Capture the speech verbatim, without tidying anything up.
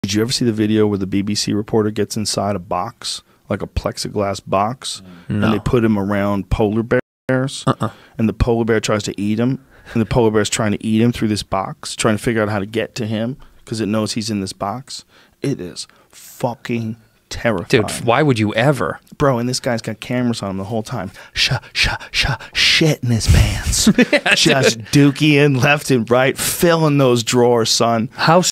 Did you ever see the video where the B B C reporter gets inside a box, like a plexiglass box, no. and they put him around polar bears, uh-uh. and the polar bear tries to eat him, and the polar bear's trying to eat him through this box, trying to figure out how to get to him because it knows he's in this box? It is fucking terrifying. Dude, why would you ever? Bro, and this guy's got cameras on him the whole time. Sh, sh, sh, shit in his pants. Yeah, just dookie in left and right, filling those drawers, son. How